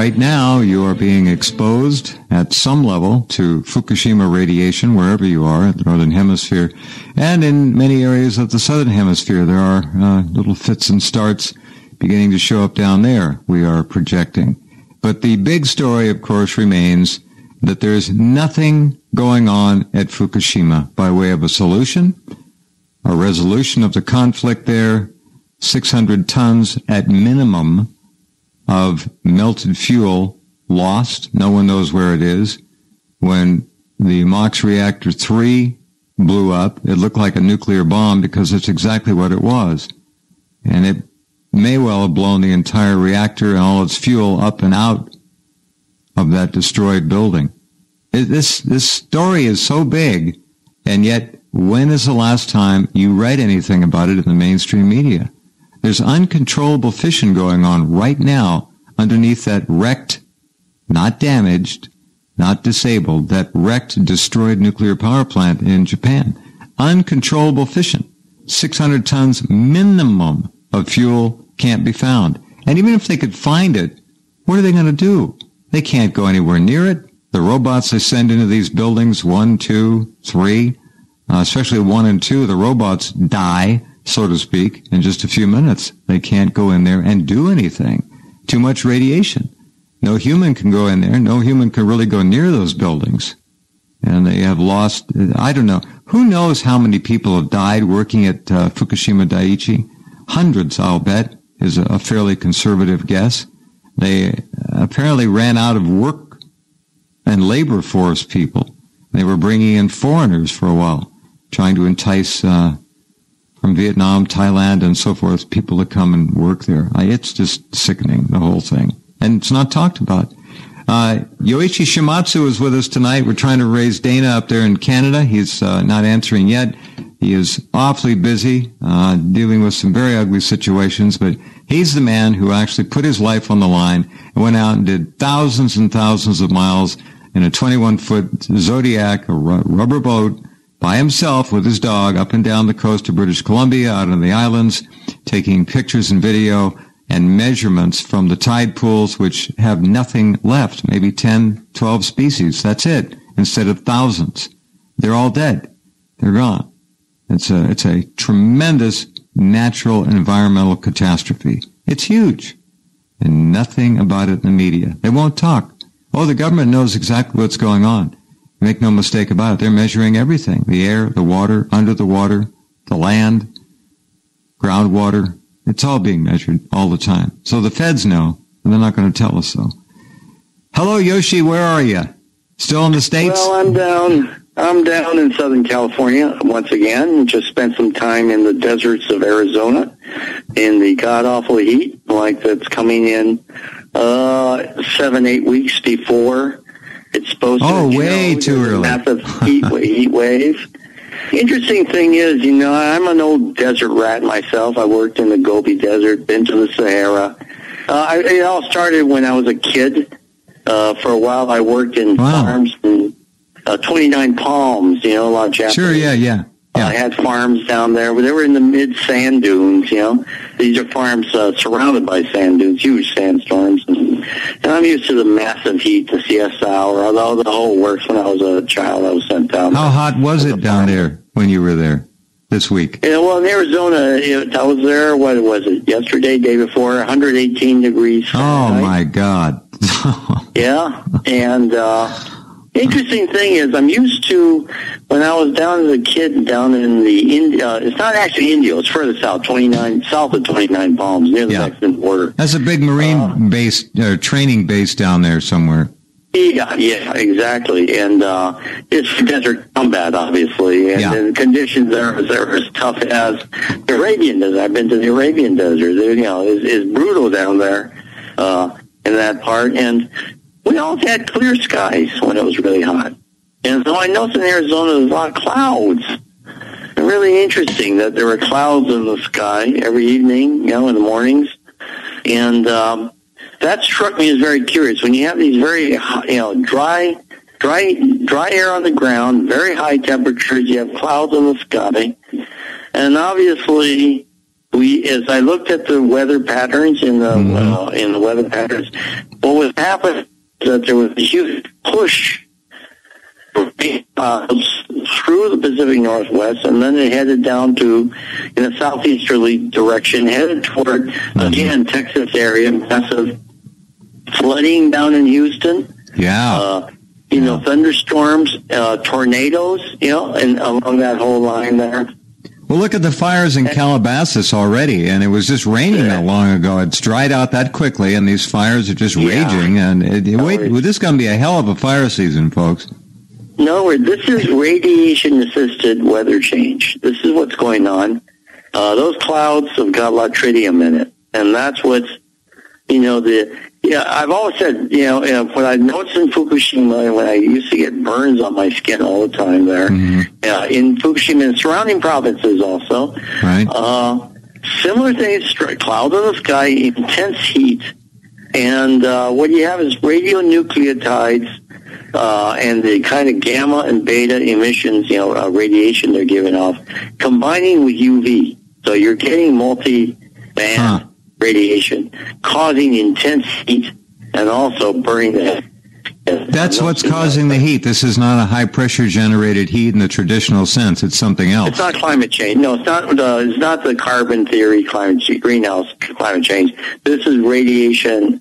right now you are being exposed at some level to Fukushima radiation wherever you are in the Northern Hemisphere. And in many areas of the Southern Hemisphere, there are little fits and starts beginning to show up down there, we are projecting. But the big story, of course, remains that there's nothing going on at Fukushima by way of a solution, a resolution of the conflict there, 600 tons at minimum of melted fuel lost. No one knows where it is. When the MOX Reactor 3 blew up, it looked like a nuclear bomb because it's exactly what it was. And it may well have blown the entire reactor and all its fuel up and out of that destroyed building. This story is so big, and yet when is the last time you read anything about it in the mainstream media? There's uncontrollable fission going on right now underneath that wrecked, not damaged, not disabled, that wrecked, destroyed nuclear power plant in Japan. Uncontrollable fission. 600 tons minimum of fuel can't be found. And even if they could find it, what are they going to do? They can't go anywhere near it. The robots they send into these buildings, 1, 2, 3, especially 1 and 2, the robots die, so to speak, in just a few minutes. They can't go in there and do anything. Too much radiation. No human can go in there. No human can really go near those buildings. And they have lost, I don't know, who knows how many people have died working at Fukushima Daiichi? Hundreds, I'll bet, is a fairly conservative guess. They apparently ran out of work and labor force people. They were bringing in foreigners for a while, trying to entice from Vietnam, Thailand, and so forth, people to come and work there. It's just sickening, the whole thing. And it's not talked about. Yoichi Shimatsu is with us tonight. We're trying to raise Dana up there in Canada. He's not answering yet. He is awfully busy, dealing with some very ugly situations, but he's the man who actually put his life on the line and went out and did thousands and thousands of miles in a 21-foot Zodiac, a rubber boat, by himself with his dog up and down the coast of British Columbia, out on the islands, taking pictures and video and measurements from the tide pools, which have nothing left, maybe 10, 12 species. That's it, instead of thousands. They're all dead. They're gone. It's a tremendous natural and environmental catastrophe. It's huge. And nothing about it in the media. They won't talk. Oh, the government knows exactly what's going on. Make no mistake about it. They're measuring everything. The air, the water, under the water, the land, groundwater. It's all being measured all the time. So the feds know, and they're not going to tell us so. Hello, Yoshi. Where are you? Still in the States? Well, I'm down in Southern California once again. Just spent some time in the deserts of Arizona in the god-awful heat, like that's coming in 7-8 weeks before it's supposed to. Oh, way too early. Massive heat wave. Interesting thing is, I'm an old desert rat myself. I worked in the Gobi Desert, been to the Sahara. It all started when I was a kid. For a while, I worked in farms in 29 Palms, a lot of Japanese. Sure, yeah. I had farms down there. They were in the mid-sand dunes, These are farms surrounded by sand dunes, huge sandstorms. And I'm used to the massive heat, the siesta hour, although the whole works when I was a child. I was sent down there. How hot was it down there when you were there this week? Yeah, well, in Arizona, I was there, what was it, yesterday, day before, 118 degrees Fahrenheit. Oh, my God. Yeah, and interesting thing is, I'm used to, when I was down as a kid down in the India, it's not actually India, it's further south, south of 29 Palms, near the Mexican border. That's a big marine base, training base down there somewhere. Yeah, exactly. And it's desert combat, obviously. And the conditions are as tough as the Arabian Desert. I've been to the Arabian Desert. It's brutal down there in that part. And we always had clear skies when it was really hot. And so I noticed in Arizona there's a lot of clouds. And really interesting that there were clouds in the sky every evening, in the mornings. And that struck me as very curious. When you have these very, dry air on the ground, very high temperatures, you have clouds in the sky, and obviously, as I looked at the weather patterns in the weather patterns, what was happening is that there was a huge push through the Pacific Northwest, and then they headed down to, in a southeasterly direction, headed toward, again, Texas area, massive flooding down in Houston. Yeah. Thunderstorms, tornadoes, and along that whole line there. Well, look at the fires in Calabasas already, and it was just raining not long ago. It's dried out that quickly, and these fires are just raging. And this is going to be a hell of a fire season, folks. No, this is radiation-assisted weather change. This is what's going on. Those clouds have got a lot of tritium in it, and that's what's, I've always said, when I noticed in Fukushima, and when I used to get burns on my skin all the time there, in Fukushima and surrounding provinces also, right? Similar things, clouds in the sky, intense heat, and what you have is radionucleotides, and the kind of gamma and beta emissions, radiation they're giving off, combining with UV. So you're getting multi-band radiation, causing intense heat and also burning the head. That's what's causing the heat. This is not a high-pressure generated heat in the traditional sense. It's something else. It's not climate change. No, it's not the carbon theory climate change, greenhouse climate change. This is radiation.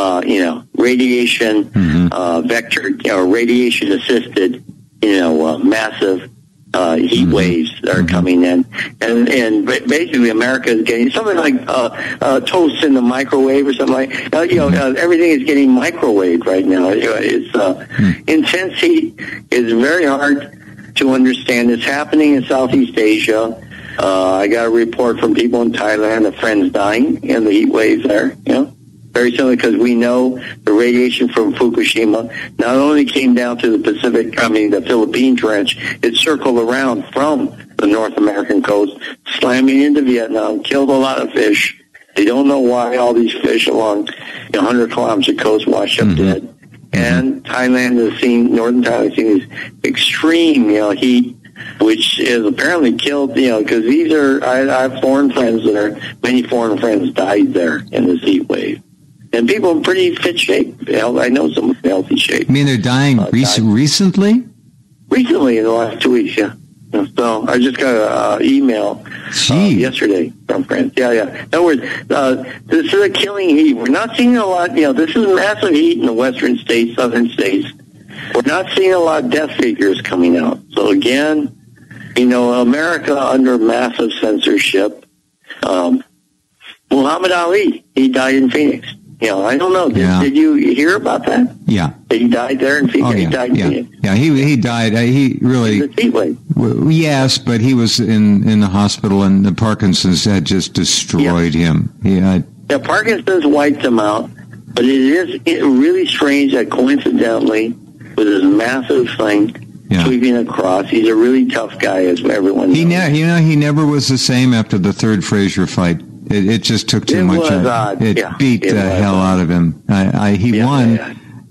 Radiation vector, radiation-assisted, massive heat waves that are coming in, and basically America is getting something like toast in the microwave or something like. Everything is getting microwaved right now. It's intense heat is very hard to understand. It's happening in Southeast Asia. I got a report from people in Thailand of friends dying in the heat waves there. Very similar, because we know the radiation from Fukushima not only came down to the Philippine Trench, it circled around from the North American coast, slamming into Vietnam, killed a lot of fish. They don't know why all these fish along 100 kilometers of coast washed up dead. And Thailand northern Thailand has seen this extreme, heat, which is apparently killed, because I have foreign friends many foreign friends died there in this heat wave. And people in pretty fit shape. I know some in healthy shape. You mean they're dying recently? Recently, in the last 2 weeks, yeah. So I just got an email yesterday from friends. Yeah. In other words, this is a killing heat. We're not seeing a lot. This is massive heat in the western states, southern states. We're not seeing a lot of death figures coming out. So again, America under massive censorship. Muhammad Ali, he died in Phoenix. I don't know. Did you hear about that? Yeah. He died there in Phoenix. Oh, yeah. He died in Phoenix. Yeah, he died. He really... The heat wave. Yes, but he was in the hospital, and the Parkinson's had just destroyed him. Parkinson's wiped him out, but it is really strange that coincidentally, with his massive thing sweeping across, he's a really tough guy, as everyone knows. He never was the same after the third Frazier fight. It just took too much. It beat the hell out of him. He won.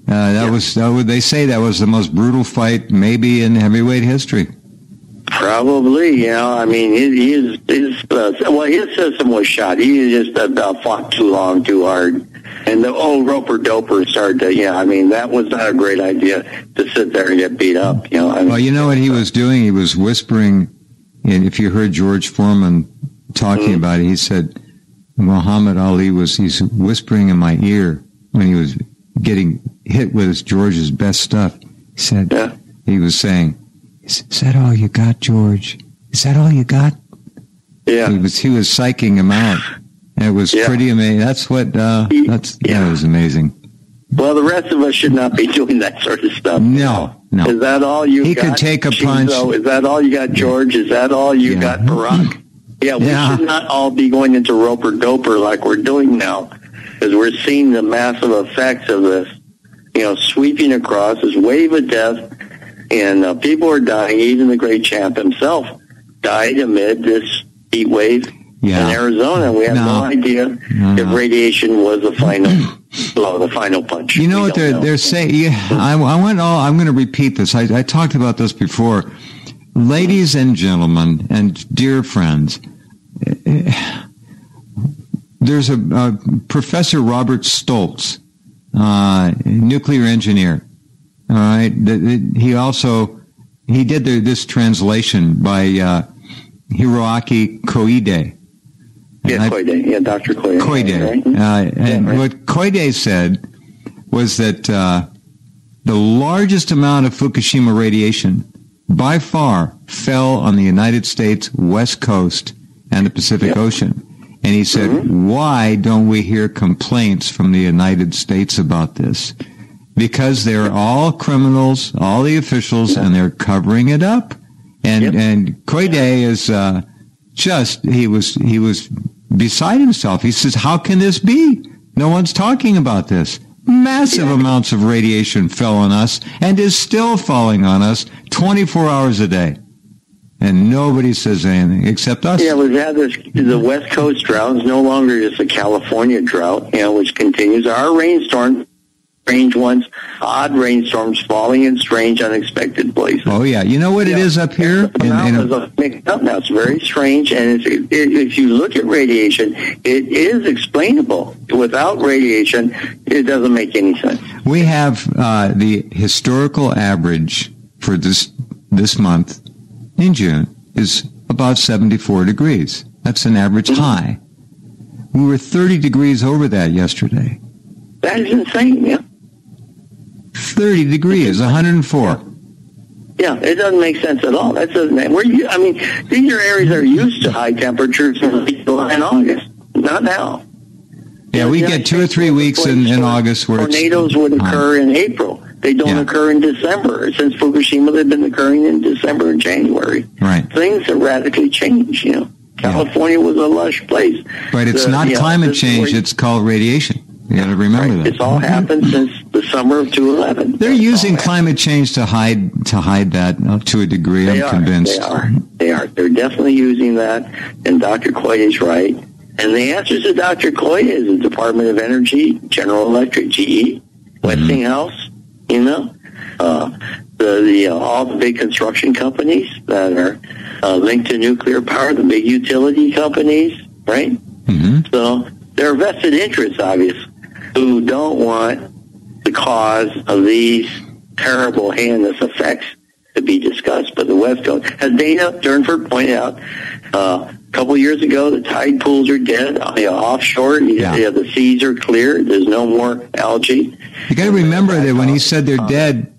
They say that was the most brutal fight maybe in heavyweight history. Probably, his system was shot. He just fought too long, too hard. And the old roper-doper started to, that was not a great idea to sit there and get beat up. Well, you know what he was doing? He was whispering, and if you heard George Foreman talking about it, he said, Muhammad Ali he's whispering in my ear when he was getting hit with George's best stuff. He said, he was saying, is that all you got, George? Is that all you got? Yeah. He was psyching him out. And it was pretty amazing. That's what, that was amazing. Well, the rest of us should not be doing that sort of stuff. No. Is that all you got? He could take a punch. Is that all you got, George? Is that all you got, Barack? We should not all be going into roper-doper like we're doing now, because we're seeing the massive effects of this, sweeping across this wave of death, and people are dying. Even the great champ himself died amid this heat wave in Arizona. We have no idea if radiation was the final punch. You know what they're saying? I'm going to repeat this. I talked about this before. Ladies and gentlemen and dear friends, there's a Professor Robert Stoltz nuclear engineer. All right. He did this translation by Hiroaki Koide. Koide. Yeah, Dr. Koide. Koide. What Koide said was that the largest amount of Fukushima radiation by far fell on the United States West Coast and the Pacific Ocean. And he said, why don't we hear complaints from the United States about this? Because they're all criminals, all the officials, and they're covering it up. And Koide is he was beside himself. He says, how can this be? No one's talking about this. Massive amounts of radiation fell on us and is still falling on us 24 hours a day. And nobody says anything except us. Yeah, we've had the West Coast drought. It's no longer just a California drought, which continues. Our rainstorms, strange ones, odd rainstorms falling in strange, unexpected places. Oh, yeah. You know what it is up here? It's very strange, and if you look at radiation, it is explainable. Without radiation, it doesn't make any sense. We have the historical average for this month in June is about 74 degrees. That's an average high. We were 30 degrees over that yesterday. That is insane, yeah. 30 degrees, 104. Yeah, it doesn't make sense at all. That doesn't. These are areas that are used to high temperatures in July and August. Not now. Yeah, we get 2 or 3 weeks in August where tornadoes would occur in April. They don't occur in December. Since Fukushima, they've been occurring in December and January. Right. Things have radically changed. California was a lush place. But it's not climate change. It's called radiation. You got to remember that. It's all happened since the summer of 2011. They're using climate change to hide that to a degree. I'm convinced. They are. They're definitely using that. And Dr. Koide is right. And the answer to Dr. Koide is the Department of Energy, General Electric, GE, Westinghouse. All the big construction companies that are linked to nuclear power, the big utility companies, right? Mm-hmm. So there are vested interests, obviously, who don't want the cause of these terrible, heinous effects to be discussed. But the West Coast, as Dana Durnford pointed out, a couple of years ago, the tide pools are dead. Offshore, the seas are clear. There's no more algae. You got to remember that when he said they're dead,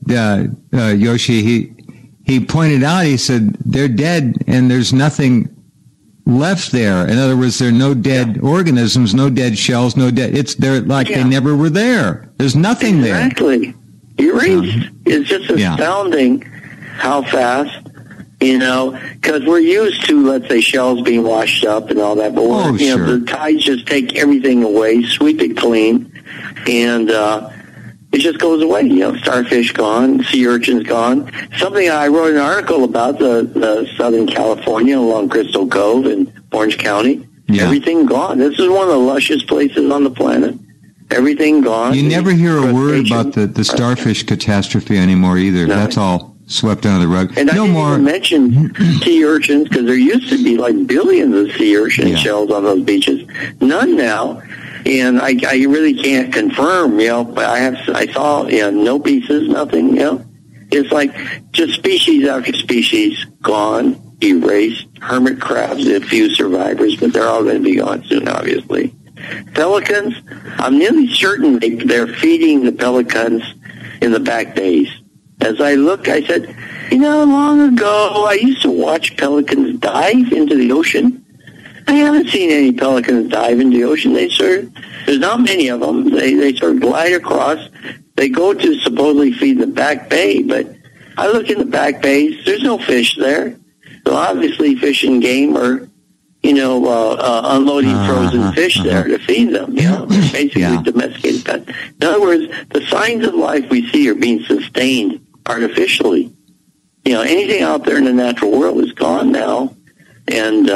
Yoshi, he pointed out, he said they're dead and there's nothing left there. In other words, there are no dead organisms, no dead shells, they're like they never were there. There's nothing there. Exactly. Erased. It's just astounding how fast, because we're used to, let's say, shells being washed up and all that, but the tides just take everything away, sweep it clean, and it just goes away. Starfish gone, sea urchins gone. Something I wrote an article about the Southern California along Crystal Cove in Orange County. Yeah. Everything gone. This is one of the lushest places on the planet. Everything gone. You never hear a word about the starfish catastrophe anymore either. No. That's all swept under the rug. And I didn't even mention sea urchins, because there used to be like billions of sea urchin shells on those beaches. None now. And I really can't confirm, but I saw, no pieces, nothing, It's like just species after species gone, erased. Hermit crabs, a few survivors, but they're all going to be gone soon, obviously. Pelicans, I'm nearly certain they're feeding the pelicans in the back bays. As I look, I said, long ago, I used to watch pelicans dive into the ocean. I haven't seen any pelicans dive into the ocean. There's not many of them. They sort of glide across. They go to supposedly feed the back bay, but I look in the back bays. There's no fish there. So obviously Fish and Game are, unloading frozen fish there to feed them. Basically domesticated pets. In other words, the signs of life we see are being sustained artificially. Anything out there in the natural world is gone now, and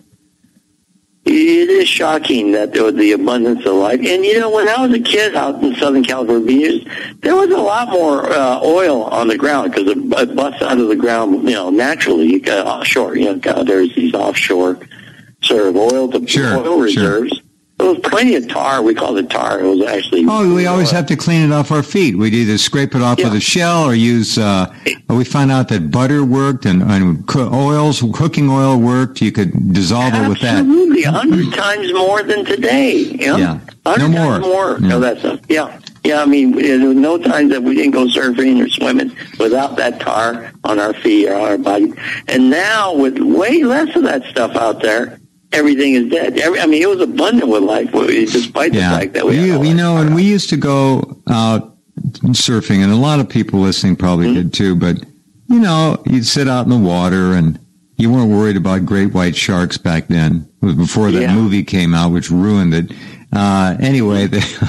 it is shocking that there was the abundance of life. And, when I was a kid out in Southern California, there was a lot more oil on the ground because it busts out of the ground, naturally. You got offshore, there's these offshore sort of oil reserves. was plenty of tar. We called it tar. It was actually... Oh, we always have to clean it off our feet. We'd either scrape it off with a shell or use... we found out that butter worked and cooking oil worked. You could dissolve it with that. Absolutely. 100 times more than today. Yeah. 100 no more. times more. No, that stuff. Yeah. Yeah, I mean, there was no time that we didn't go surfing or swimming without that tar on our feet or on our body. And now, with way less of that stuff out there, everything is dead. I mean, it was abundant with life, despite the fact that we had and we used to go out surfing, and a lot of people listening probably did too, but, you'd sit out in the water, and you weren't worried about great white sharks back then. It was before that movie came out, which ruined it. Anyway,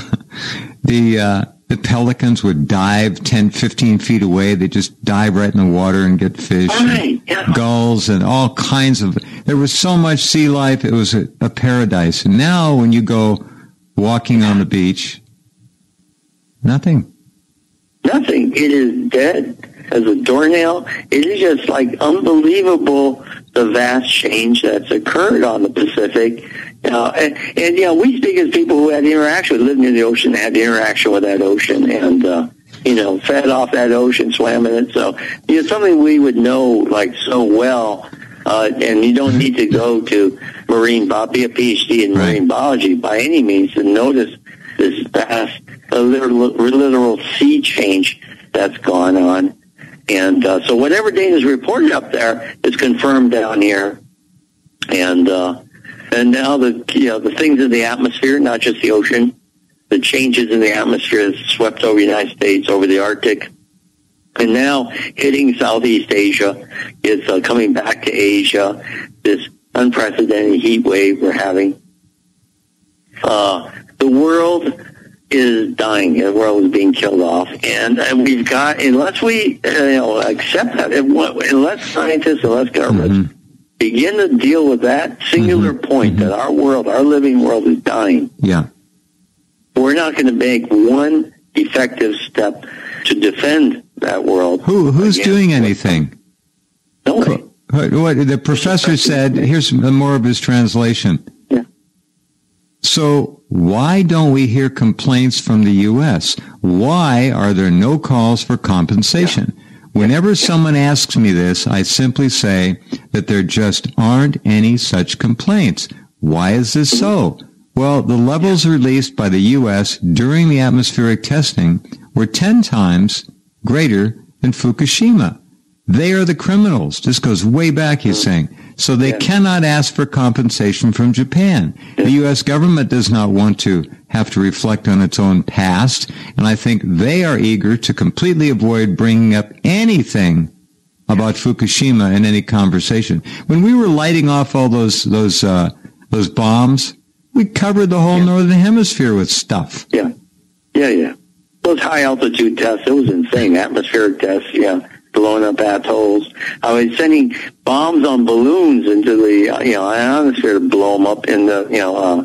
the pelicans would dive 10, 15 feet away. They just dive right in the water and get fish, gulls, and all kinds of... There was so much sea life. It was a paradise. And now when you go walking on the beach, nothing. Nothing. It is dead as a doornail. It is just like unbelievable, the vast change that's occurred on the Pacific. And we speak as people who had interaction, lived near the ocean, had the interaction with that ocean, and, fed off that ocean, swam in it. So, something we would know, like, so well, and you don't need to go to be a PhD in marine biology by any means to notice this vast, literal sea change that's gone on. And so whatever data is reported up there is confirmed down here. And now the things in the atmosphere, not just the ocean, the changes in the atmosphere that swept over the United States, over the Arctic, and now hitting Southeast Asia. It's coming back to Asia, this unprecedented heat wave we're having. The world is dying. The world is being killed off. And we've got, unless we accept that, unless scientists, unless governments begin to deal with that singular point that our world, our living world is dying. Yeah. We're not going to make one effective step to defend that world. Who's doing anything? Nobody. What the professor said, here's more of his translation. Yeah. So why don't we hear complaints from the U.S.? Why are there no calls for compensation? Whenever someone asks me this, I simply say that there just aren't any such complaints. Why is this so? Well, the levels released by the U.S. during the atmospheric testing were 10 times greater than Fukushima. They are the criminals. This goes way back, he's saying. So they cannot ask for compensation from Japan. The U.S. government does not want to have to reflect on its own past, and I think they are eager to completely avoid bringing up anything about Fukushima in any conversation. When we were lighting off all those bombs, we covered the whole northern hemisphere with stuff. Yeah. Those high-altitude tests, it was insane. Atmospheric tests, blowing up atolls. I was sending bombs on balloons into the ionosphere to blow them up in the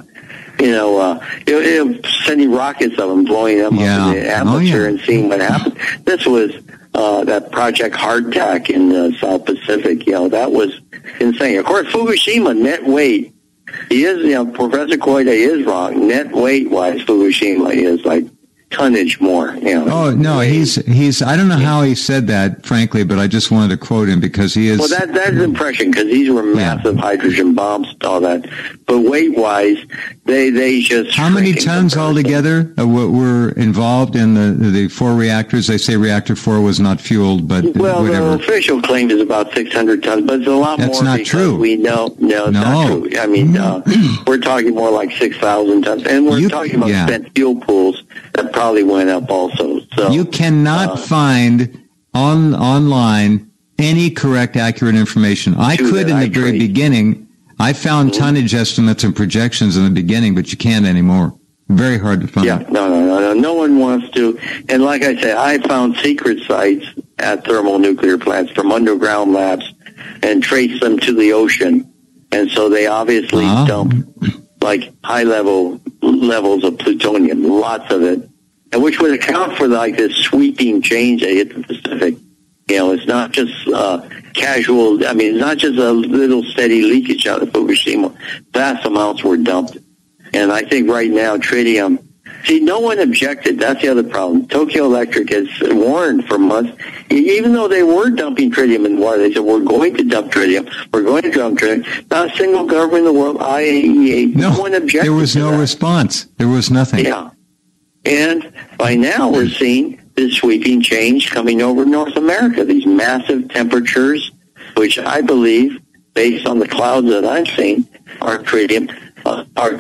sending rockets of them, blowing them up in the atmosphere and seeing what happened. This was that Project Hardtack in the South Pacific. That was insane. Of course, Fukushima net weight. He is, Professor Koide is wrong. Net weight wise, Fukushima is like tonnage more. Oh no, he's. I don't know how he said that, frankly, but I just wanted to quote him because he is. Well, that's the impression, because these were massive hydrogen bombs, all that. But weight wise, they just. How many tons altogether were involved in the 4 reactors? They say reactor 4 was not fueled, but whatever. The official claim is about 600 tons, but it's a lot more. That's not true. We know, it's not true. I mean, we're talking more like 6,000 tons, and we're talking about spent fuel pools that probably went up also. So you cannot find online any correct, accurate information. I could in the very beginning. I found tonnage estimates and projections in the beginning, but you can't anymore. Very hard to find. Yeah, no. No one wants to. And like I said, I found secret sites at thermonuclear plants from underground labs and traced them to the ocean. And so they obviously dump like high levels of plutonium, lots of it, and which would account for like this sweeping change that hit the Pacific. It's not just casual. I mean, it's not just a little steady leakage out of Fukushima. Vast amounts were dumped. And I think right now, tritium, see, no one objected. That's the other problem. Tokyo Electric has warned for months, even though they were dumping tritium in the water. They said, we're going to dump tritium. We're going to dump tritium. Not a single government in the world, IAEA, no one objected. There was no response. There was nothing. Yeah. And by now we're seeing this sweeping change coming over North America, these massive temperatures, which I believe, based on the clouds that I've seen, are tritium, are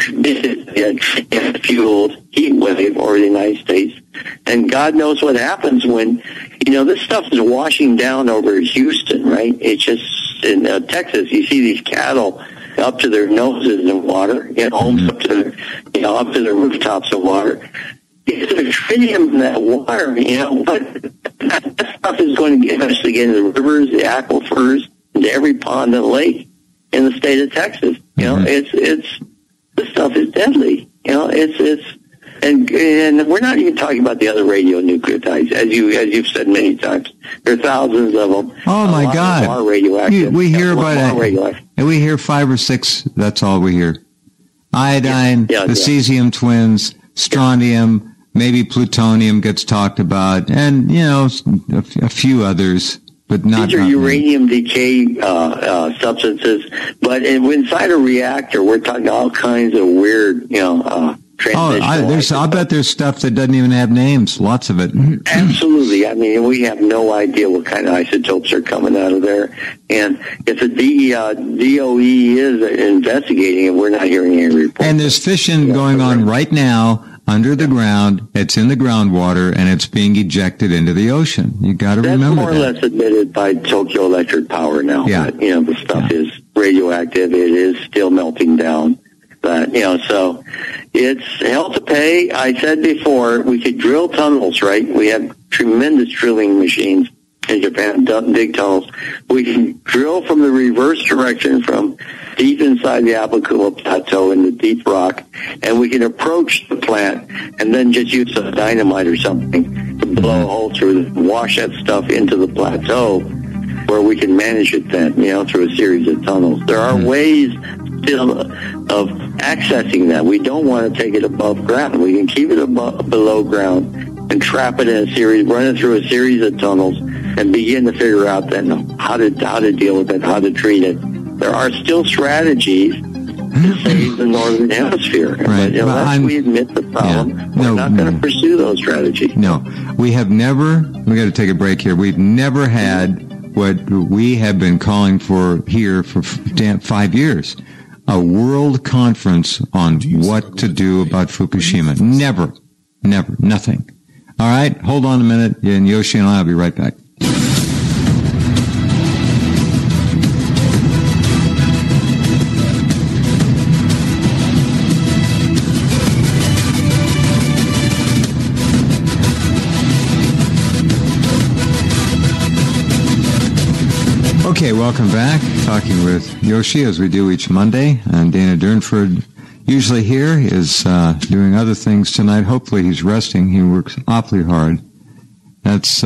fueled heat wave over the United States. And God knows what happens when, this stuff is washing down over Houston, right? It's just in Texas, you see these cattle up to their noses in water, homes up to their rooftops of water. If there's tritium in that water, that stuff is going to eventually get into the rivers, the aquifers, into every pond and lake in the state of Texas. This stuff is deadly. And we're not even talking about the other radionuclides, as you've said many times. There are thousands of them. Oh my God! Are radioactive. We hear about it. And we hear 5 or 6. That's all we hear. Iodine, the cesium twins, strontium, maybe plutonium gets talked about, and a few others. But not these are uranium decay substances, but inside a reactor, we're talking all kinds of weird, I'll bet there's stuff that doesn't even have names. Lots of it. Absolutely. I mean, we have no idea what kind of isotopes are coming out of there, and if the DOE is investigating it, we're not hearing any reports. And there's fission going on right now. Under the ground, it's in the groundwater, and it's being ejected into the ocean. You got to remember that. That's more or less admitted by Tokyo Electric Power now. Yeah. That, the stuff is radioactive. It is still melting down. But, so it's hell to pay. I said before, we could drill tunnels, right? We have tremendous drilling machines in Japan, big tunnels. We can drill from the reverse direction from deep inside the Abakuma Plateau in the deep rock, and we can approach the plant and then just use a dynamite or something to blow a hole through it, wash that stuff into the plateau where we can manage it then, through a series of tunnels. There are ways still of accessing that. We don't want to take it above ground. We can keep it below ground and trap it in run it through a series of tunnels and begin to figure out then how to deal with it, how to treat it. There are still strategies to save the northern hemisphere. Right. But unless we admit the problem, we're not going to pursue those strategies. No. We got to take a break here. We've never had what we have been calling for here for 5 years, a world conference on what to do about Fukushima. Never, nothing. All right, hold on a minute, and Yoshi and I will be right back. Okay, welcome back. Talking with Yoshi as we do each Monday. And Dana Durnford, usually here, is doing other things tonight. Hopefully he's resting. He works awfully hard. That's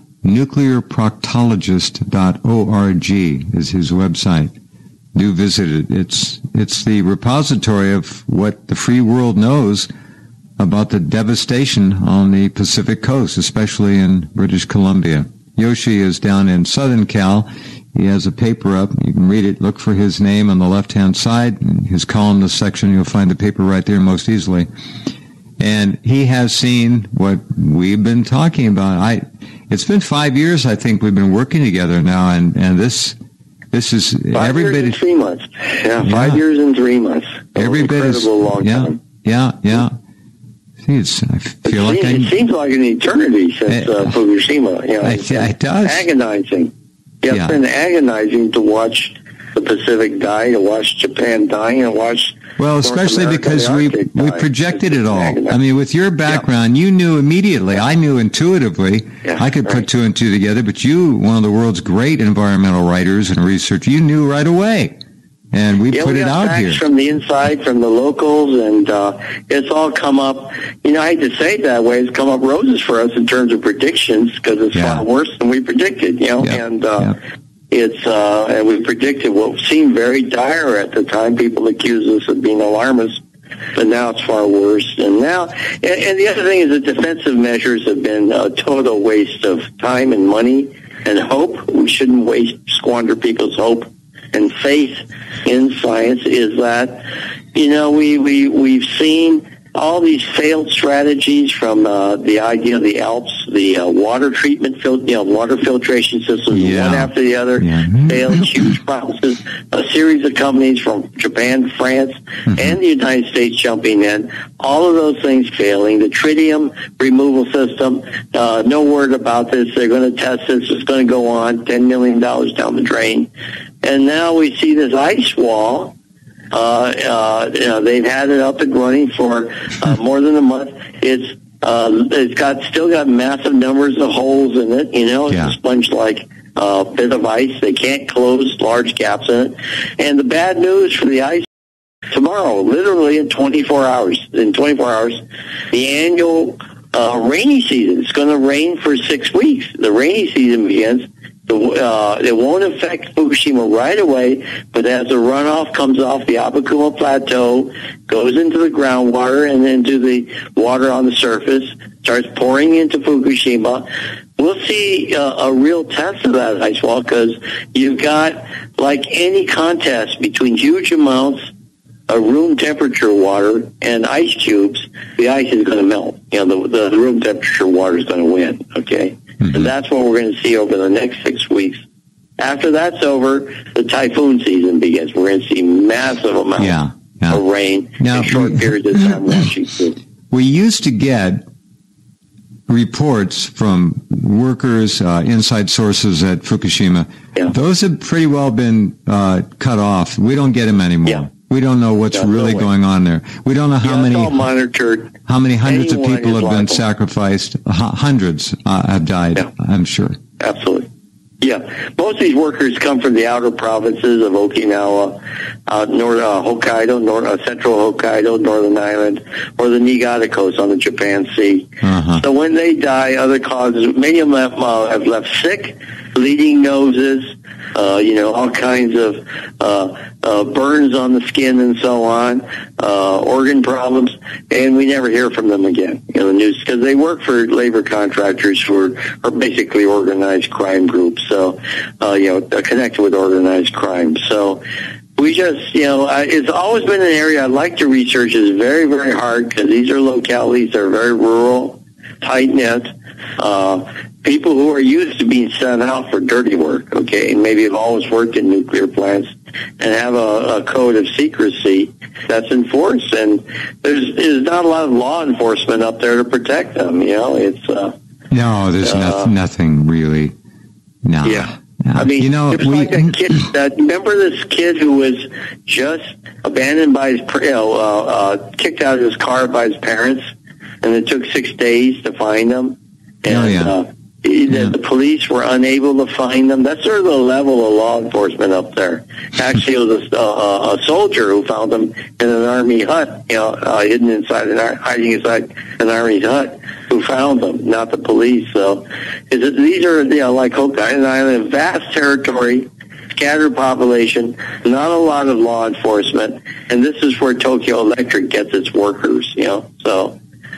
nuclearproctologist.org is his website. Do visit it. It's the repository of what the free world knows about the devastation on the Pacific coast, especially in British Columbia. Yoshi is down in Southern Cal. He has a paper up. You can read it. Look for his name on the left-hand side. In his columnist section, you'll find the paper right there most easily. And he has seen what we've been talking about. It's been 5 years, I think, we've been working together now, and this is 5 years and 3 months. Yeah, 5 years and 3 months. Every bit is long time. Yeah. It seems like an eternity since Fukushima. It does. Agonizing. It's been agonizing to watch the Pacific die, to watch Japan die, and watch. Well, especially because we projected it all. I mean, with your background, you knew immediately. I knew intuitively. I could put two and two together, but you, one of the world's great environmental writers and researchers, you knew right away. And we put it out here. From the inside, from the locals, and it's all come up. I hate to say it that way. It's come up roses for us in terms of predictions because it's far worse than we predicted. And we predicted what seemed very dire at the time. People accused us of being alarmists but now it's far worse. And the other thing is that defensive measures have been a total waste of time and money and hope. We shouldn't squander people's hope and faith in science. Is that, we've seen all these failed strategies from the idea of the Alps, the water treatment, water filtration systems, one after the other, failed, huge promises. A series of companies from Japan, France, and the United States jumping in. All of those things failing. The tritium removal system, no word about this. They're going to test this. It's going to go on, $10 million down the drain. And now we see this ice wall. They've had it up and running for more than a month. It's still got massive numbers of holes in it. It's a sponge-like bit of ice. They can't close large gaps in it. And the bad news for the ice, tomorrow, literally in 24 hours, the annual rainy season. It's going to rain for 6 weeks. The rainy season begins. It won't affect Fukushima right away, but as the runoff comes off the Abakuma Plateau, goes into the groundwater and into the water on the surface, starts pouring into Fukushima, we'll see a real test of that ice wall, because you've got, like any contest between huge amounts of room temperature water and ice cubes, the ice is going to melt. The room temperature water is going to win, okay? And that's what we're going to see over the next 6 weeks. After that's over, the typhoon season begins. We're going to see massive amounts of rain in short periods of time. We used to get reports from workers, inside sources at Fukushima. Those have pretty well been cut off. We don't get them anymore. We don't know what's really going on there. We don't know how many monitored. How many hundreds of people have been sacrificed. Hundreds have died, I'm sure. Absolutely. Yeah. Most of these workers come from the outer provinces of Okinawa, Hokkaido, central Hokkaido, Northern Island, or the Niigata coast on the Japan Sea. So when they die, other causes, many of them have left sick, bleeding noses, all kinds of burns on the skin and so on, organ problems, and we never hear from them again in the news, because they work for labor contractors who are basically organized crime groups, so, connected with organized crime. So we just, it's always been an area I like to research. Is very, very hard, because these are localities that are very rural, tight-knit, people who are used to being sent out for dirty work, okay, and maybe have always worked in nuclear plants and have a code of secrecy that's enforced, and there's not a lot of law enforcement up there to protect them. It's no, there's nothing really. No. Yeah. I mean, it's like a kid. Remember this kid who was just abandoned by his, kicked out of his car by his parents, and it took 6 days to find him. And, the police were unable to find them. That's sort of the level of law enforcement up there. Actually, it was a soldier who found them in an army hut, hiding inside an army hut, who found them, not the police. So these are, like Hokkaido Island, vast territory, scattered population, not a lot of law enforcement, and this is where Tokyo Electric gets its workers, So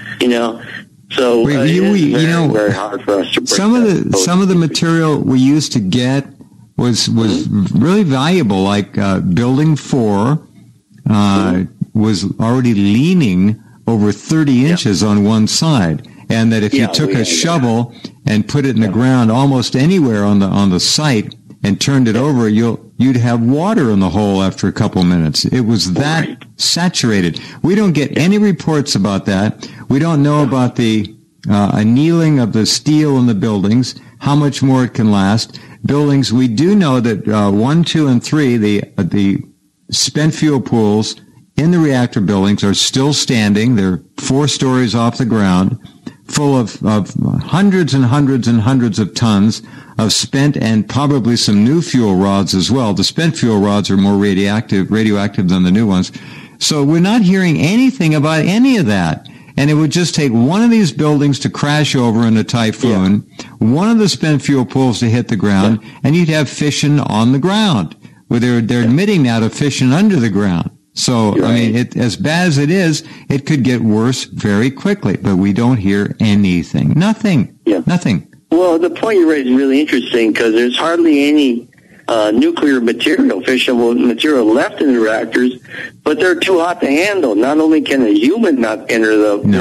it's very hard for us to break some of the material we used to get was really valuable. Like Building 4 was already leaning over 30 inches on one side, and that if you took a shovel and put it in the ground almost anywhere on the site and turned it over, you'd have water in the hole after a couple minutes. It was that saturated. We don't get any reports about that. We don't know about the annealing of the steel in the buildings, how much more it can last. Buildings, we do know that 1, 2, and 3, the spent fuel pools in the reactor buildings are still standing. They're 4 stories off the ground, full of hundreds and hundreds and hundreds of tons of spent and probably some new fuel rods as well. The spent fuel rods are more radioactive than the new ones. So we're not hearing anything about any of that. And it would just take one of these buildings to crash over in a typhoon, one of the spent fuel pools to hit the ground, and you'd have fission on the ground. Where they're admitting now to fission under the ground. So, right. I mean, as bad as it is, it could get worse very quickly, but we don't hear anything. Nothing. Yeah. Nothing. Well, the point you raised is really interesting because there's hardly any nuclear material, fissionable material left in the reactors, but they're too hot to handle. Not only can a human not enter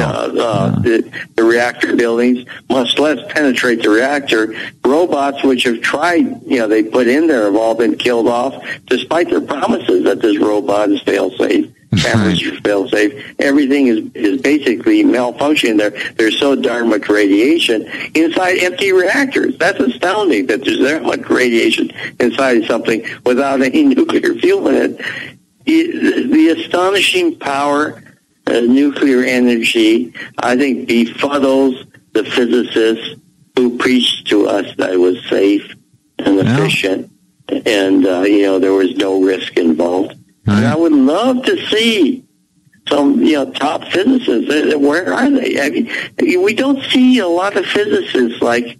the reactor buildings, much less penetrate the reactor. Robots which have tried, they put in there have all been killed off, despite their promises that this robot is fail-safe. Cameras are fail-safe. Everything is basically malfunctioning there. There's so darn much radiation inside empty reactors. That's astounding that there's that much radiation inside something without any nuclear fuel in it. The astonishing power of nuclear energy, I think, befuddles the physicists who preached to us that it was safe and efficient, and there was no risk involved. And I would love to see some, top physicists. Where are they? I mean, we don't see a lot of physicists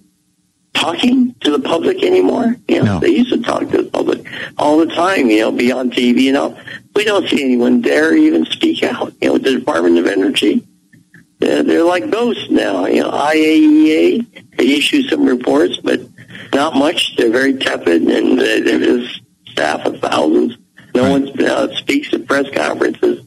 talking to the public anymore. They used to talk to the public all the time. Be on TV. We don't see anyone dare even speak out. The Department of Energy, they're like ghosts now. IAEA, they issue some reports, but not much. They're very tepid, and there's staff of thousands. No one speaks at press conferences.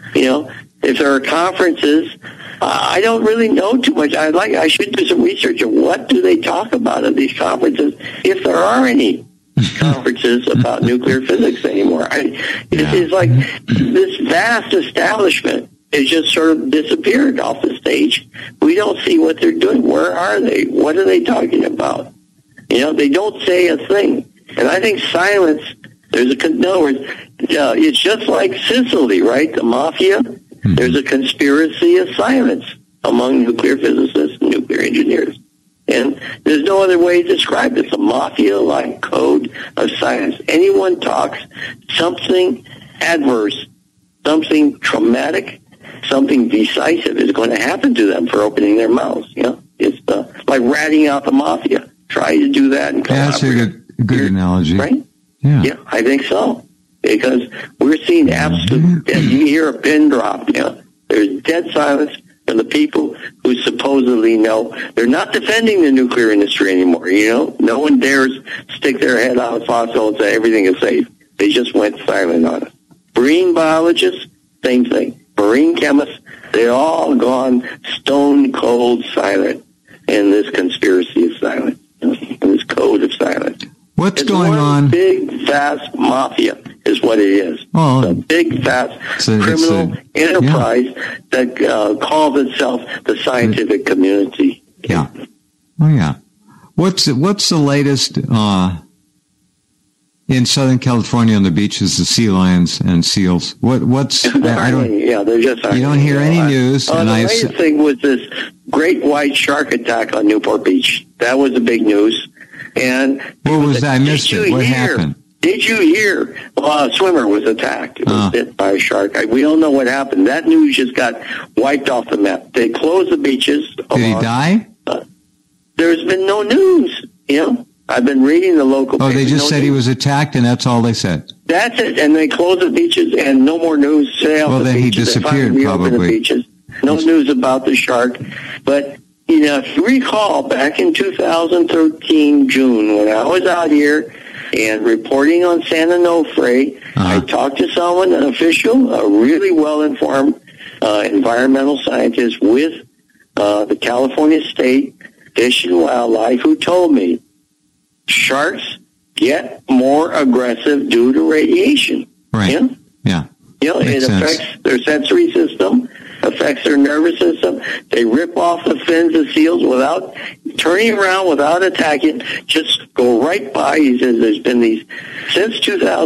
If there are conferences, I don't really know too much. I should do some research of what do they talk about at these conferences, if there are any conferences about nuclear physics anymore. It's like this vast establishment has just sort of disappeared off the stage. We don't see what they're doing. Where are they? What are they talking about? They don't say a thing. And I think silence. In other words, it's just like Sicily, right? The mafia. There's a conspiracy of silence among nuclear physicists and nuclear engineers. And there's no other way to describe it. It's a mafia-like code of silence. Anyone talks something adverse, something traumatic, something decisive is going to happen to them for opening their mouths. It's like ratting out the mafia. Try to do that and that's a good analogy. Right? Yeah, I think so. Because we're seeing absolute, you hear a pin drop, there's dead silence from the people who supposedly know. They're not defending the nuclear industry anymore, No one dares stick their head out of fossil and say everything is safe. They just went silent on it. Marine biologists, same thing. Marine chemists, they're all gone stone cold silent in this conspiracy of silence, in this code of silence. What's going on? Big, fast mafia is what it is. Oh, it's a big, fast criminal enterprise that calls itself the scientific community. Yeah. Oh, yeah. What's the latest in Southern California on the beaches, the sea lions and seals? What's I don't. Yeah, they're just. You don't hear any news. The latest thing was this great white shark attack on Newport Beach. That was the big news. And what was that? I missed it. What happened? Did you hear? Well, a swimmer was attacked. It was bit by a shark. We don't know what happened. That news just got wiped off the map. They closed the beaches. Did he die? There's been no news. I've been reading the local. Oh, they just said he was attacked, and that's all they said. That's it. And they closed the beaches, and no more news. Well, then he disappeared, probably. The beaches. No news about the shark, but. If you recall, back in 2013, June, when I was out here and reporting on San Onofre, I talked to someone, an official, a really well-informed environmental scientist with the California State Fish and Wildlife, who told me sharks get more aggressive due to radiation. Right. Yeah. It affects their sensory system, affects their nervous system. They rip off the fins of seals without turning around, without attacking, just go right by. He says there's been these, since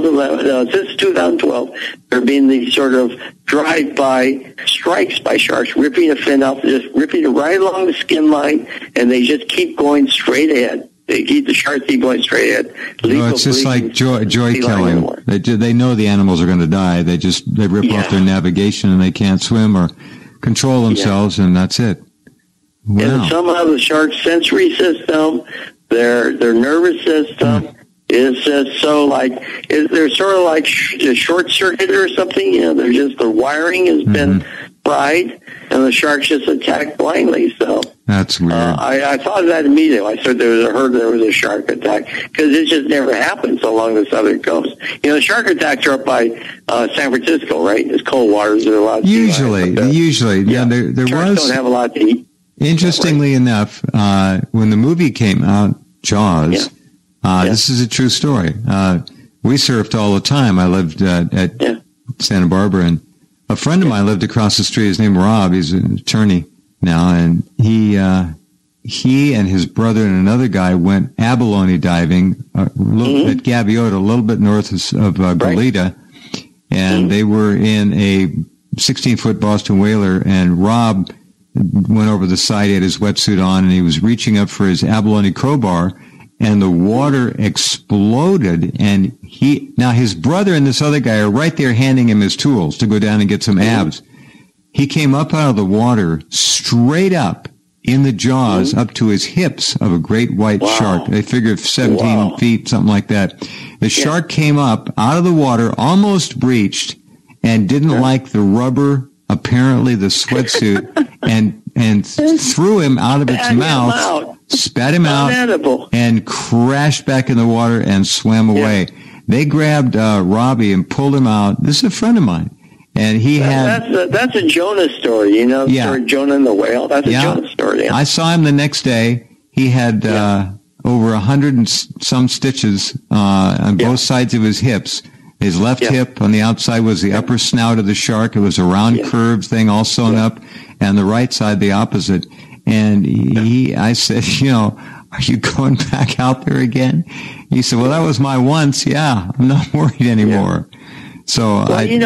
2012, there have been these sort of drive-by strikes by sharks, ripping a fin off, just ripping it right along the skin line, and they just keep going straight ahead. The sharks keep going straight ahead. It's just like joy killing. They know the animals are going to die. They rip off their navigation and they can't swim or control themselves, and that's it. Wow. And somehow the shark's sensory system, their nervous system, is so like, they're sort of like short circuit or something. The wiring has been fried, and the sharks just attack blindly. So that's weird. I thought of that immediately. I heard there was a shark attack, because it just never happens along the southern coast. Shark attacks are up by San Francisco, right? It's cold waters. There are a lot of usually. Yeah, there sharks don't have a lot to eat. Interestingly enough, when the movie came out, Jaws, this is a true story. We surfed all the time. I lived at Santa Barbara, and a friend of mine lived across the street. His name Rob. He's an attorney now, and he and his brother and another guy went abalone diving a little bit at Gaviota, a little bit north of Goleta, and they were in a 16-foot Boston whaler, and Rob went over the side, he had his wetsuit on, and he was reaching up for his abalone crowbar, and the water exploded, and his brother and this other guy are right there handing him his tools to go down and get some abs. He came up out of the water straight up in the jaws up to his hips of a great white shark. They figure 17 feet, something like that. The shark came up out of the water, almost breached, and didn't like the rubber, apparently the sweatsuit, and threw him out of its mouth, spat him out, and crashed back in the water and swam away. They grabbed Robbie and pulled him out. This is a friend of mine. And that's a Jonah story, story Jonah and the whale. That's a Jonah story. Yeah. I saw him the next day. He had over 100 and some stitches on both sides of his hips. His left hip on the outside was the upper snout of the shark. It was a round curved thing all sewn up, and the right side the opposite. And I said, are you going back out there again? He said, well, that was my once. Yeah, I'm not worried anymore. So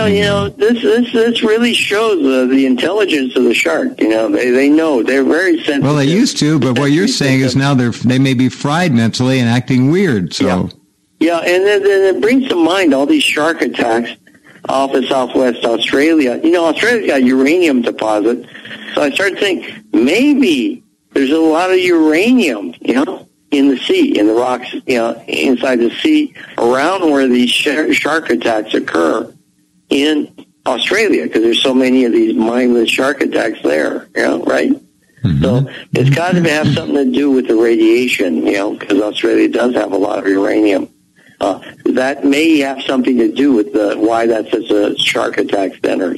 this really shows the intelligence of the shark. They know, they're very sensitive. Well, they used to, but what you're saying is now they may be fried mentally and acting weird. So and then it brings to mind all these shark attacks off of Southwest Australia. Australia's got uranium deposit, so I started thinking maybe there's a lot of uranium, in the sea, in the rocks, inside the sea, around where these shark attacks occur in Australia, because there's so many of these mindless shark attacks there, right? So it's got to have something to do with the radiation, because Australia does have a lot of uranium. That may have something to do with why that's such a shark attack center.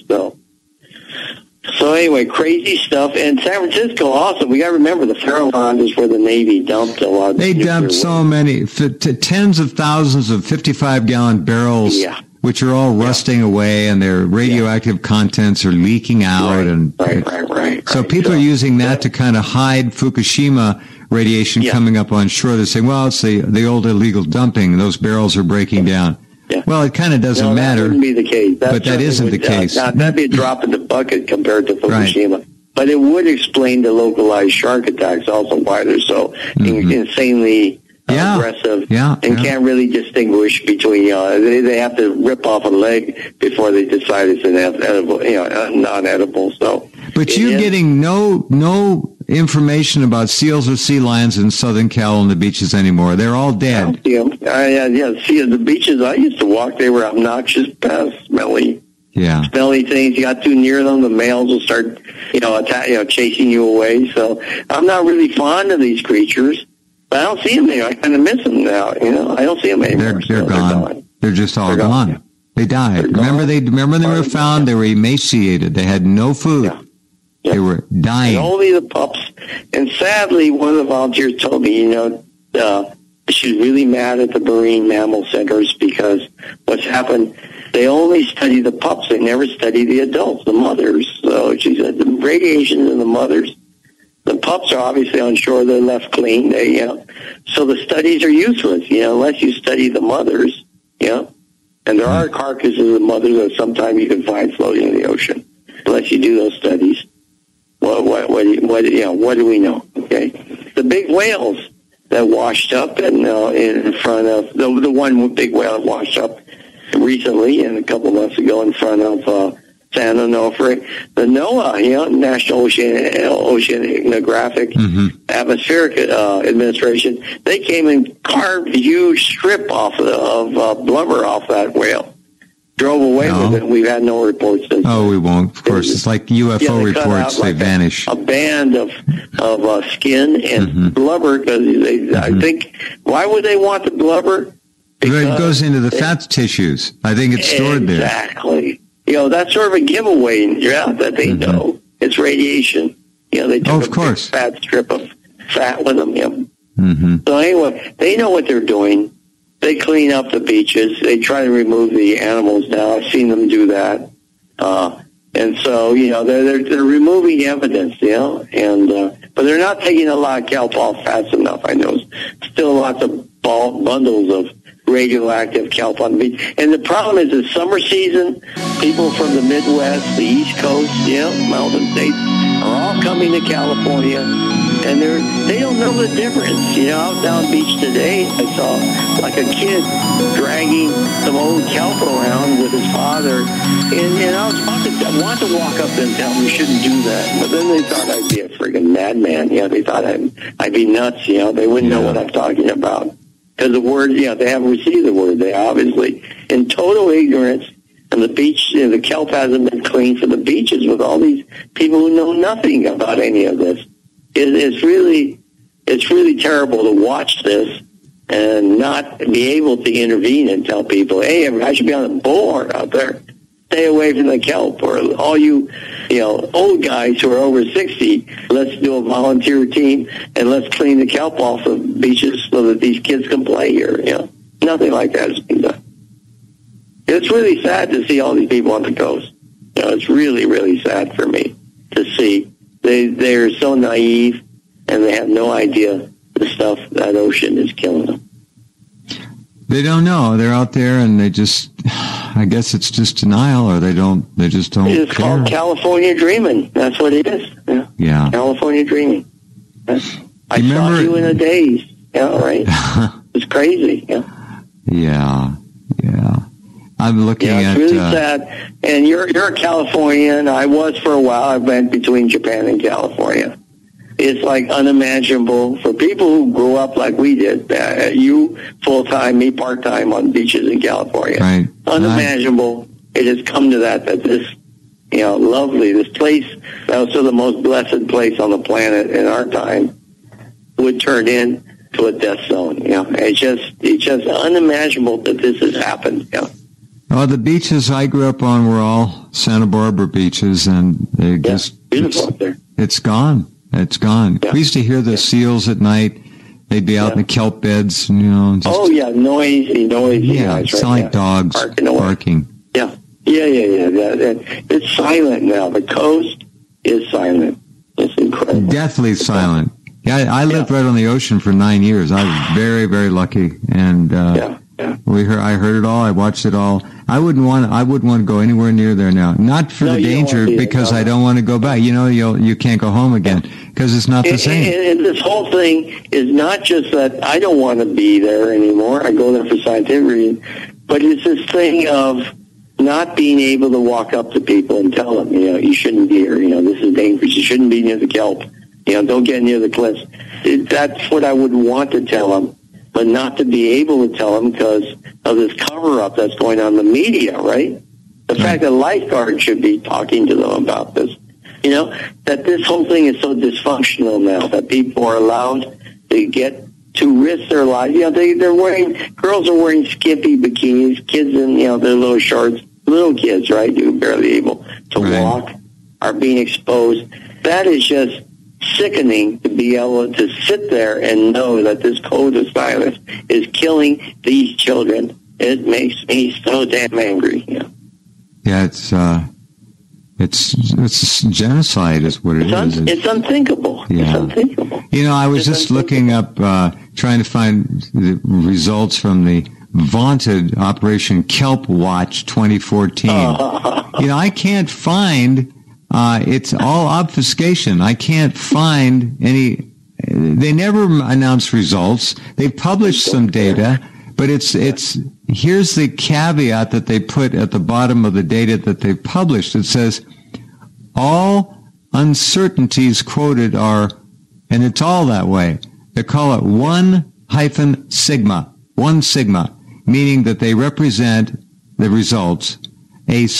So anyway, crazy stuff. And San Francisco also, we got to remember the Farallon is where the Navy dumped a lot. They dumped so many, tens of thousands of 55-gallon barrels, which are all rusting away, and their radioactive contents are leaking out. Right. So people are using that to kind of hide Fukushima radiation coming up on shore. They're saying, well, it's the old illegal dumping. Those barrels are breaking down. Yeah. Well, it kind of doesn't matter. That wouldn't be the case. But that isn't the case. That'd be a drop in the bucket compared to Fukushima. Right. But it would explain the localized shark attacks also, why they're so insanely aggressive and can't really distinguish between, they have to rip off a leg before they decide it's an edible, non-edible. So, but you're getting no information about seals or sea lions in Southern Cal on the beaches anymore. They're all dead. See, the beaches I used to walk, they were obnoxious, smelly things. You got too near them, the males will start, chasing you away. So I'm not really fond of these creatures, but I don't see them there. I kind of miss them now. I don't see them anymore. They're gone. They're just all gone. Yeah. They died. Remember when they were found? They were emaciated. They had no food. Yeah. They were dying. And only the pups. And sadly, one of the volunteers told me, she's really mad at the marine mammal centers because what's happened, they only study the pups. They never study the adults, the mothers. So she said the radiation in the mothers. The pups are obviously on shore. They're left clean. So the studies are useless, unless you study the mothers, And there are carcasses of mothers that sometimes you can find floating in the ocean. Unless you do those studies. What do we know? Okay, the big whales that washed up and in front of the one big whale that washed up recently and a couple months ago in front of San and the NOAA, National Oceanographic Atmospheric Administration, they came and carved a huge strip of blubber off that whale. Drove away with it. We've had no reports since. Oh, we won't. Of course, it's like UFO reports; they vanish. A band of skin and blubber. Because I think, why would they want the blubber? Because it goes into the fat tissues. I think it's stored there. Exactly. That's sort of a giveaway. That they know it's radiation. They took a big fat strip of fat with them. So anyway, they know what they're doing. They clean up the beaches. They try to remove the animals now. I've seen them do that. And so, they're removing evidence, but they're not taking a lot of kelp off fast enough. I know still lots of bundles of radioactive kelp on the beach. And the problem is the summer season, people from the Midwest, the East Coast, mountain states, are all coming to California. And they don't know the difference. Out down beach today, I saw like a kid dragging some old kelp around with his father. And I was want to walk up and tell them you shouldn't do that. But then they thought I'd be a friggin' madman. They thought I'd be nuts. They wouldn't know what I'm talking about. Because the word, they haven't received the word. They obviously in total ignorance. And the beach, the kelp hasn't been cleaned for the beaches with all these people who know nothing about any of this. It's really terrible to watch this and not be able to intervene and tell people, hey, I should be on a bullhorn out there. Stay away from the kelp. Or all you, old guys who are over 60, let's do a volunteer team and let's clean the kelp off the beaches so that these kids can play here. Nothing like that is being done. It's really sad to see all these people on the coast. It's really, really sad for me to see. They're so naive, and they have no idea the stuff that ocean is killing them. They don't know. They're out there, and they just, I guess it's just denial, or they just don't care. It's called California dreaming. That's what it is. Yeah. California dreaming. I saw you in a daze. Yeah, right? It's crazy. Yeah. I'm looking at... It's really sad. And you're a Californian. I was for a while. I went between Japan and California. It's like unimaginable for people who grew up like we did. You full-time, me part-time on beaches in California. Right. Unimaginable. It has come to that this, lovely, this place that was the most blessed place on the planet in our time would turn into a death zone. It's just unimaginable that this has happened. Well, the beaches I grew up on were all Santa Barbara beaches, and they beautiful up there. It's gone. It's gone. Yeah. We used to hear the seals at night. They'd be out in the kelp beds, noisy. Yeah, it sounded like dogs barking. Yeah. It's silent now. The coast is silent. It's incredible. Deathly silent. Yeah, I lived right on the ocean for 9 years. I was very, very lucky, and I heard it all. I watched it all. I wouldn't want to go anywhere near there now. Not for the danger, because I don't want to go back. You can't go home again because it's not the same. And this whole thing is not just that I don't want to be there anymore. I go there for scientific reasons, but it's this thing of not being able to walk up to people and tell them, you shouldn't be here. This is dangerous. You shouldn't be near the kelp. Don't get near the cliffs. That's what I would want to tell them, but not to be able to tell them because of this cover-up that's going on in the media, right? The fact that lifeguards should be talking to them about this. That this whole thing is so dysfunctional now, that people are allowed to risk their lives. Girls are wearing skimpy bikinis, kids in, their little shorts, little kids, right, who are barely able to walk, are being exposed. That is just sickening to be able to sit there and know that this code of silence is killing these children. It makes me so damn angry. Yeah, it's genocide is what it is. It's unthinkable. Yeah. It's unthinkable. I was just looking up, trying to find the results from the vaunted Operation Kelp Watch 2014. I can't find... it's all obfuscation. I can't find any. They never announce results. They published some data, but it's here's the caveat that they put at the bottom of the data that they published. It says, all uncertainties quoted are, and it's all that way, they call it 1-sigma, 1 sigma, meaning that they represent the results, only a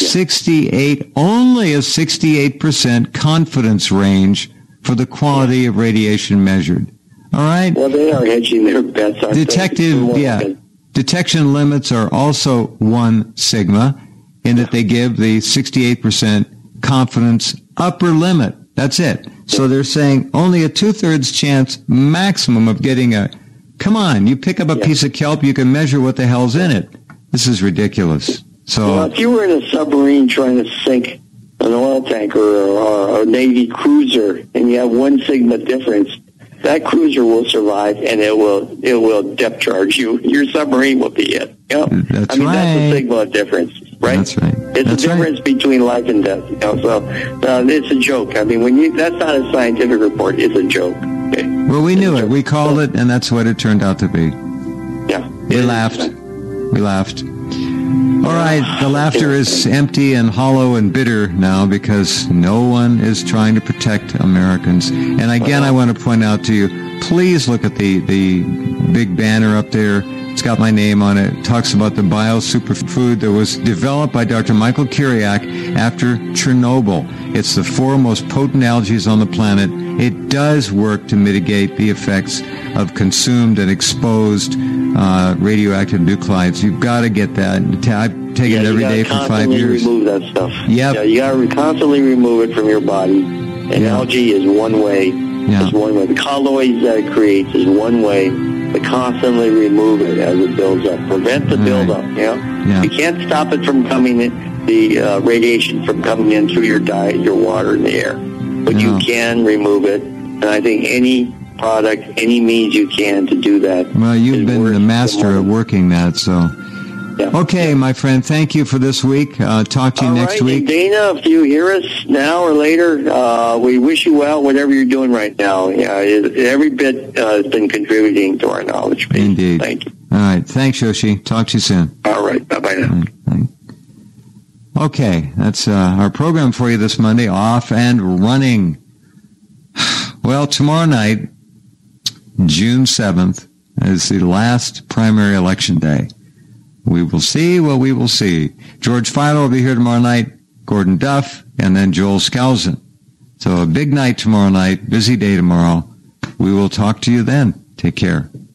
68% confidence range for the quality of radiation measured. All right? Well, they are hedging their bets, aren't they? Detection limits are also 1 sigma in that they give the 68% confidence upper limit. That's it. So they're saying only a 2/3 chance maximum of getting come on, you pick up a piece of kelp, you can measure what the hell's in it. This is ridiculous. So, well, if you were in a submarine trying to sink an oil tanker or a Navy cruiser and you have 1 sigma difference, that cruiser will survive and it will depth charge you. Your submarine will be it. That's That's a sigma difference, right? That's right. It's a difference between life and death. So it's a joke. I mean, that's not a scientific report. It's a joke. Okay? Well, we knew it. We called it, and that's what it turned out to be. Yeah. We laughed. All right, the laughter is empty and hollow and bitter now because no one is trying to protect Americans. And again, I want to point out to you, please look at the big banner up there. It's got my name on it. It talks about the bio-superfood that was developed by Dr. Michael Kiriak after Chernobyl. It's the 4 most potent algae on the planet. It does work to mitigate the effects of consumed and exposed radioactive nuclides. You've got to get that. I've taken it every day for 5 years. Remove that stuff. Yep. Yeah, you got to constantly remove it from your body. And algae is one way. Is one way. The colloids that it creates is one way. To constantly remove it as it builds up. Prevent the buildup. You can't stop it from coming in, the radiation from coming in through your diet, your water, and the air. But you can remove it. And I think any product, any means you can to do that. Well, you've been the master at working that, so. Yeah. Okay, my friend, thank you for this week. Talk to you next week. And Dana, if you hear us now or later, we wish you well, whatever you're doing right now. Every bit has been contributing to our knowledge base. Indeed. Thank you. All right. Thanks, Yoshi. Talk to you soon. All right. Bye-bye now. Right. Okay, that's our program for you this Monday, off and running. Well, tomorrow night, June 7th, is the last primary election day. We will see what we will see. George Philo will be here tomorrow night, Gordon Duff, and then Joel Skousen. So a big night tomorrow night, busy day tomorrow. We will talk to you then. Take care.